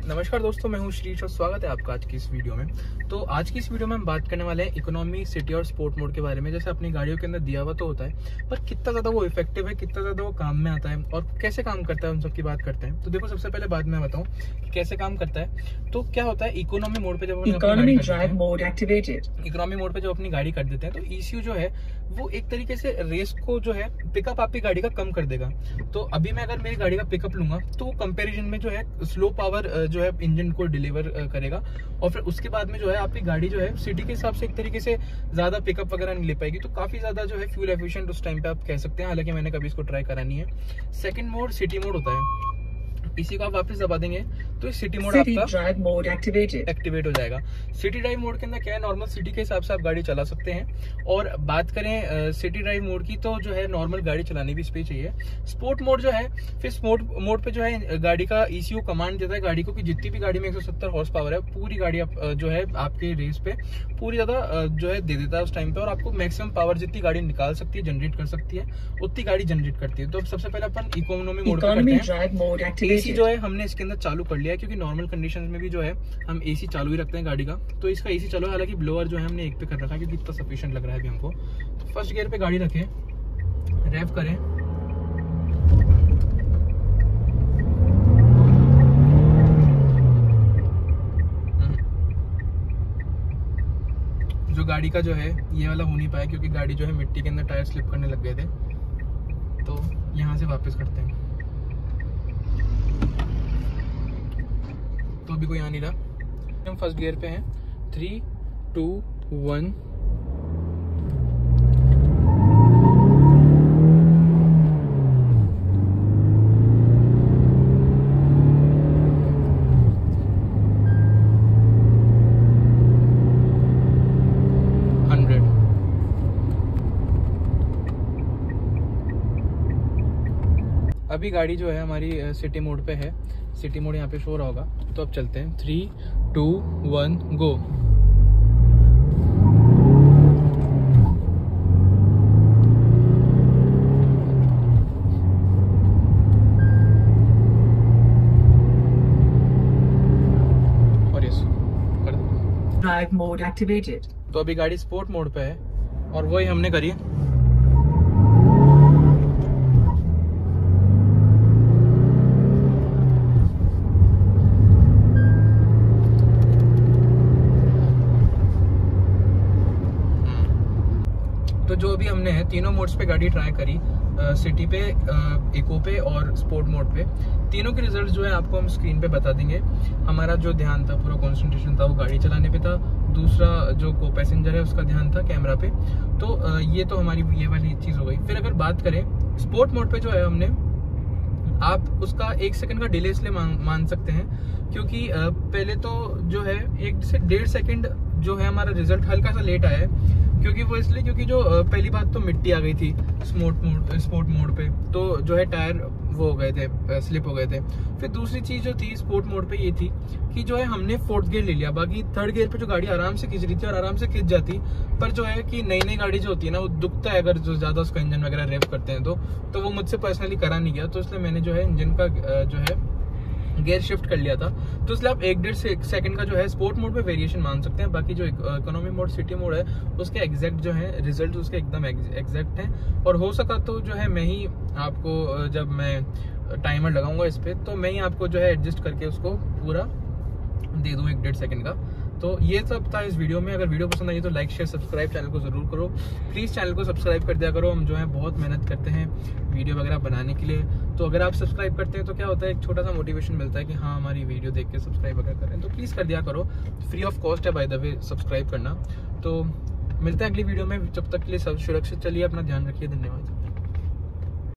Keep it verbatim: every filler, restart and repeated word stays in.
नमस्कार दोस्तों, मैं हूं श्रीश और स्वागत है आपका आज की इस वीडियो में। तो आज की इस वीडियो में हम बात करने वाले हैं इकोनॉमी, सिटी और स्पोर्ट मोड के बारे में। जैसे अपनी गाड़ियों के अंदर दिया हुआ तो होता है, पर कितना ज्यादा वो इफेक्टिव है, कितना ज्यादा वो काम में आता है और कैसे काम करता है, उन सब की बात करते हैं। तो देखो, सबसे पहले बात मैं बताऊं कि कैसे काम करता है। तो क्या होता है, इकोनॉमी मोड पे जब economy drive mode activated economy mode पे जब अपनी गाड़ी कर देते हैं तो ईसीयू जो है वो एक तरीके से रेस को जो है पिकअप आपकी गाड़ी का कम कर देगा। तो अभी मैं अगर मेरी गाड़ी का पिकअप लूंगा तो कंपैरिजन में जो है स्लो पावर जो है इंजन को डिलीवर करेगा, और फिर उसके बाद में जो है आपकी गाड़ी जो है सिटी के हिसाब से एक तरीके से ज्यादा पिकअप वगैरह नहीं ले पाएगी। तो काफी ज्यादा जो है फ्यूल एफिशिएंट उस टाइम पे आप कह सकते हैं, हालांकि मैंने कभी इसको ट्राई करा नहीं है। सेकंड मोड सिटी मोड होता है, इसी को आप वापस दबा देंगे तो सिटी मोड आपका ड्राइव मोड एक्टिवेटेड एक्टिवेट हो जाएगा। सिटी ड्राइव मोड के अंदर क्या है, नॉर्मल सिटी के हिसाब से आप गाड़ी चला सकते हैं। और बात करें सिटी ड्राइव मोड की तो जो है नॉर्मल गाड़ी चलाने भी स्पेस चाहिए। स्पोर्ट मोड जो है, फिर स्पोर्ट मोड पे जो है गाड़ी का ईसीयू कमांड देता है गाड़ी को कि जितनी भी गाड़ी में एक सौ सत्तर हॉर्स पावर है पूरी गाड़ी आप, जो है आपके रेस पे पूरी ज्यादा जो है दे देता है उस टाइम पे, और आपको मैक्सिमम पावर जितनी गाड़ी निकाल सकती है, जनरेट कर सकती है, उतनी गाड़ी जनरेट करती है। तो सबसे पहले अपन इकोनॉमी मोड पे करते हैं। एसी जो है हमने इसके अंदर चालू कर लिया है, क्योंकि नॉर्मल कंडीशंस में भी जो है हम एसी चालू ही रखते हैं गाड़ी का। तो इसका एसी चालू है, हालांकि ब्लोअर जो है हमने एक पे कर रखा है क्योंकि इतना सफिशिएंट लग रहा है अभी हमको। तो फर्स्ट गियर पे गाड़ी रखें, रेव करें, जो गाड़ी का जो है ये वाला हो नहीं पाया क्योंकि गाड़ी जो है मिट्टी के अंदर टायर स्लिप करने लग गए थे। तो यहाँ से वापस करते हैं, तो अभी कोई आ नहीं रहा। हम फर्स्ट गियर पे हैं, थ्री टू वन। हंड्रेड। अभी गाड़ी जो है हमारी सिटी मोड पे है, सिटी मोड यहाँ पे शो रहा होगा। तो अब चलते हैं, थ्री टू वन गो। और यस कर दो। Drive mode activated. तो अभी गाड़ी स्पोर्ट मोड पे है और वही हमने करी। तो जो अभी हमने है तीनों मोड्स पे गाड़ी ट्राई करी, आ, सिटी पे, आ, इको पे और स्पोर्ट मोड पे, तीनों के रिजल्ट जो है आपको हम स्क्रीन पे बता देंगे। हमारा जो ध्यान था, पूरा कंसंट्रेशन था वो गाड़ी चलाने पे था। दूसरा जो को पैसेंजर है उसका ध्यान था कैमरा पे। तो आ, ये तो हमारी ये वाली चीज़ हो गई। फिर अगर बात करें स्पोर्ट मोड पे जो है, हमने आप उसका एक सेकंड का डिले इसलिए मान, मान सकते हैं क्योंकि आ, पहले तो जो है एक से डेढ़ सेकंड जो है हमारा रिजल्ट हल्का सा लेट आया है। क्योंकि वो इसलिए क्योंकि जो पहली बात तो मिट्टी आ गई थी स्पोर्ट मोड स्पोर्ट मोड पे, तो जो है टायर वो हो गए थे, स्लिप हो गए थे। फिर दूसरी चीज जो थी स्पोर्ट मोड पे ये थी कि जो है हमने फोर्थ गियर ले लिया, बाकी थर्ड गियर पे जो गाड़ी आराम से खींच रही थी और आराम से खींच जाती। पर जो है कि नई नई गाड़ी जो होती है ना, वो दुखता है अगर जो ज्यादा उसका इंजन वगैरह रेव करते हैं तो तो वो मुझसे पर्सनली करा नहीं गया। तो इसलिए मैंने जो है इंजन का जो है गियर शिफ्ट कर लिया था। तो इसलिए आप एक डेढ़ सेकंड का जो है स्पोर्ट मोड पे वेरिएशन मान सकते हैं। बाकी जो इकोनॉमी मोड, सिटी मोड है, उसके एग्जैक्ट जो है रिजल्ट उसके एकदम एग्जैक्ट हैं। और हो सका तो जो है मैं ही आपको, जब मैं टाइमर लगाऊंगा इस पे, तो मैं ही आपको जो है एडजस्ट करके उसको पूरा दे दूं एक डेढ़ सेकंड का। तो ये सब था इस वीडियो में। अगर वीडियो पसंद आई तो लाइक शेयर सब्सक्राइब चैनल को जरूर करो। प्लीज़ चैनल को सब्सक्राइब कर दिया करो, हम जो है बहुत मेहनत करते हैं वीडियो वगैरह बनाने के लिए। तो अगर आप सब्सक्राइब करते हैं तो क्या होता है, एक छोटा सा मोटिवेशन मिलता है कि हाँ हमारी वीडियो देख के सब्सक्राइब वगैरह कर रहे हैं। तो प्लीज़ कर दिया करो, फ्री ऑफ कॉस्ट है बाय द वे सब्सक्राइब करना। तो मिलते हैं अगली वीडियो में, जब तक के लिए सब सुरक्षित चलिए, अपना ध्यान रखिए, धन्यवाद।